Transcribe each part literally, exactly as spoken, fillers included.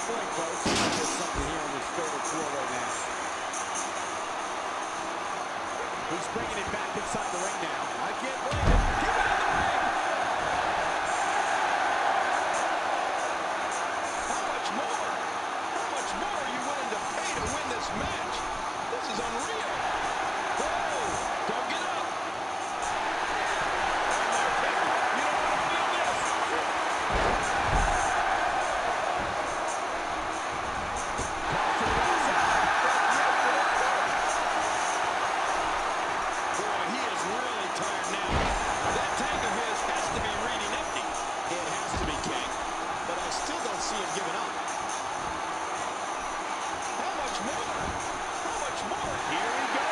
point, folks. There's something here in this fatal four-way match. He's bringing it back inside the ring now. I can't believe it. Get out of the ring! How much more? How much more are you willing to pay to win this match? This is unreal. Whoa! Don't get up. You don't want to feel this. Boy, he is really tired now. That tank of his has to be reading empty. It has to be, King. But I still don't see him giving up. How much more? How much more? Here we go.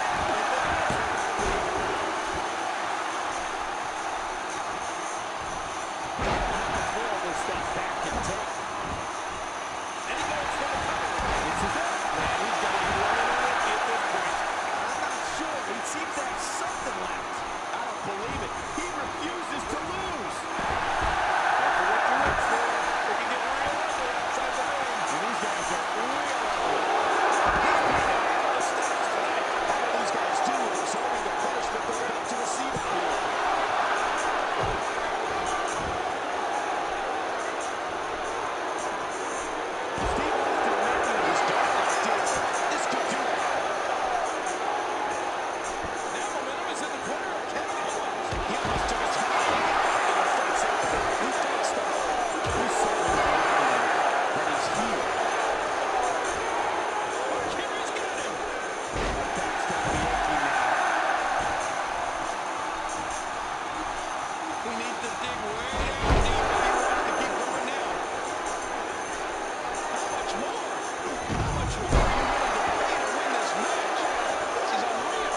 How much more will step back and take? And he goes for the cover. This is it. Man, he's got to be running on it at this point. I'm not sure. He seems to have something left. I don't believe it. He refuses to lose. Careful what you look for. They can get real ugly outside the ring. And these guys are real ugly. He's beating all the stars tonight. How do these guys do with absorbing the punishment they're about to receive out here? Steve Austin making He's got like this. This could do it. Now momentum is in the corner of Kevin Owens. He almost took his foot off in the face of it. He's got style. He's certainly not looking but he's here. Kimmy's got him. That back's got to be empty now. He needs to dig way down deep if he wants to keep going now. How much more? How much more are you willing to pay to win this match? This is unreal.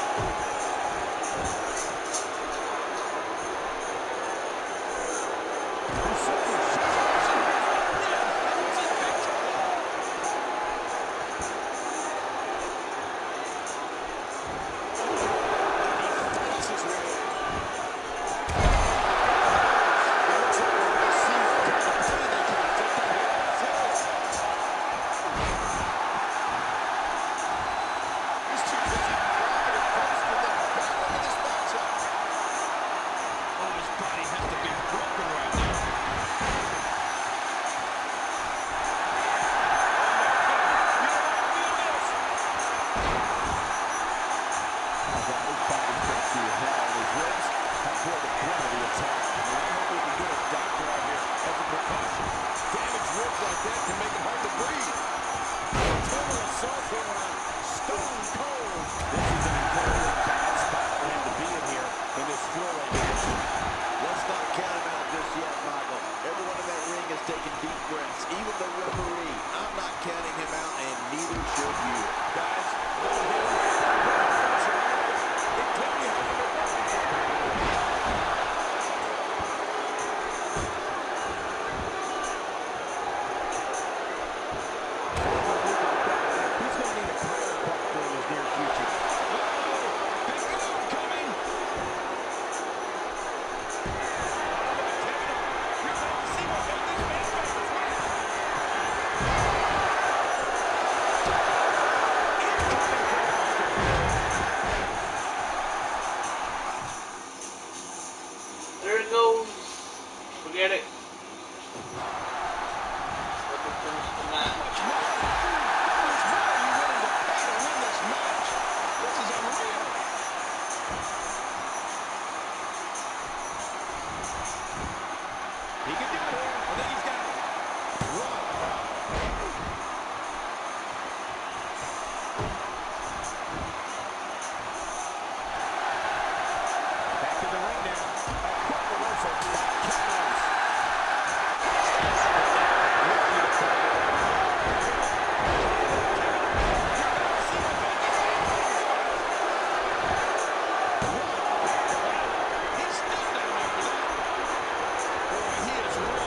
He's certainly shot. Owens in big trouble. This is real. It looks like we're going to see what kind of play they can affect out here on the floor. He's too busy crying and boasting than battling in this matchup. Oh, his body has to be broken right now. His body's been through hell. His ribs have bore the brunt of the attack. I mean, I hope we can get a doctor out here as a precaution. Damaged ribs like that can make it hard to breathe. Total assault here on Stone Cold. This is an incredibly bad spot for him to be in here in this four-way match. Let's not count him out just yet, Michael. Everyone in that ring is taking deep breaths. Even the referee. I'm not counting him out, and neither should you. Guys, let him hit him. It could be hard to work. He's going to need a chiropractor in his near future. Big move coming. You're about to see what made these fans famous. There it goes. Forget it. Let me finish the match. How much more? How much more are you willing to pay to win this match? This is unreal. He can do it here. I think he's got it. One. Back in the ring now. A quick reversal by Kevin He's still down after that. Boy, he is really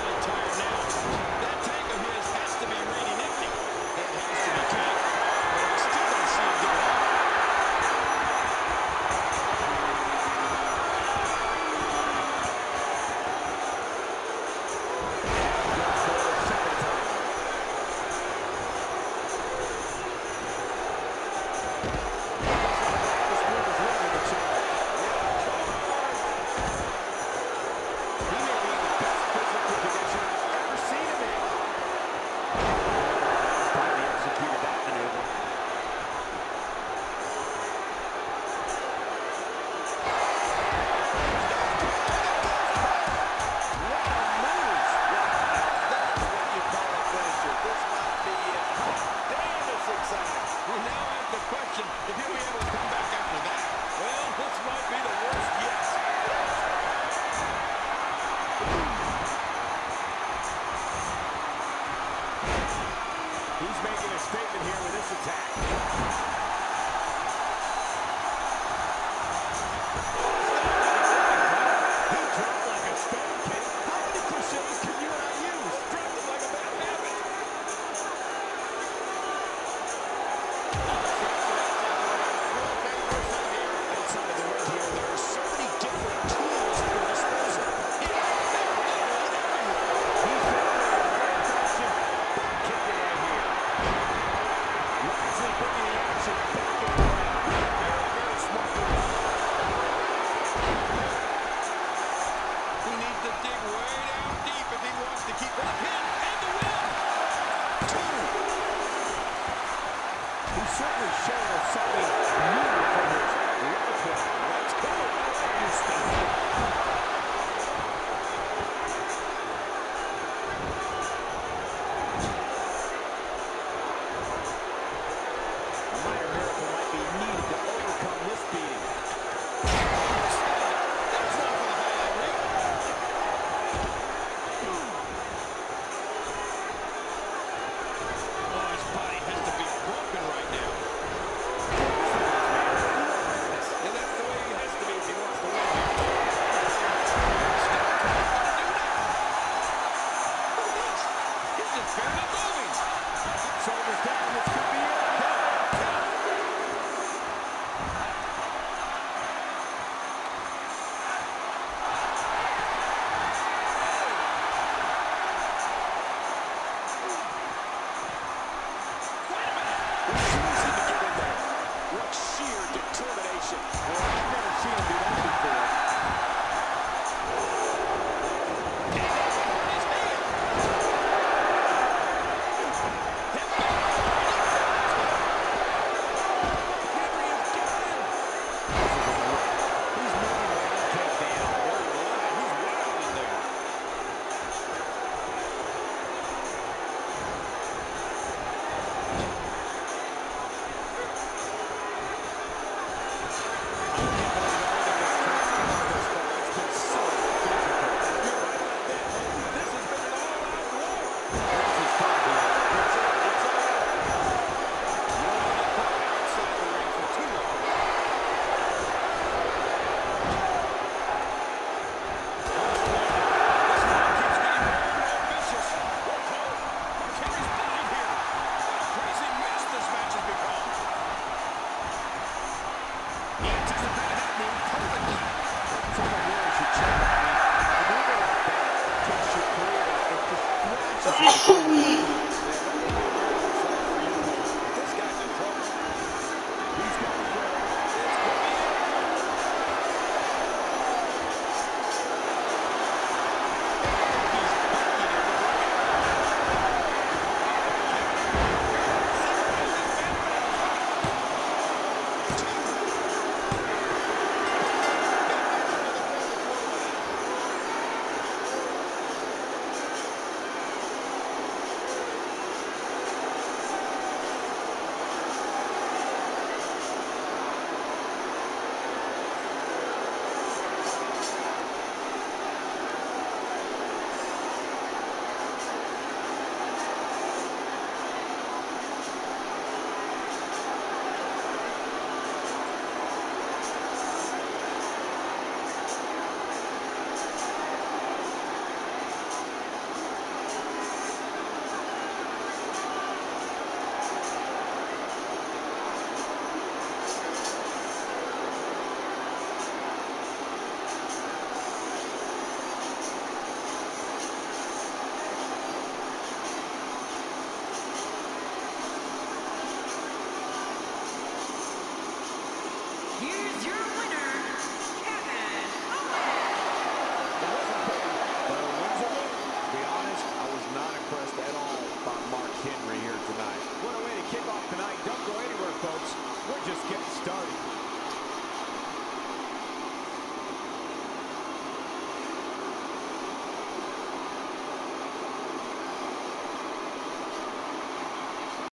King.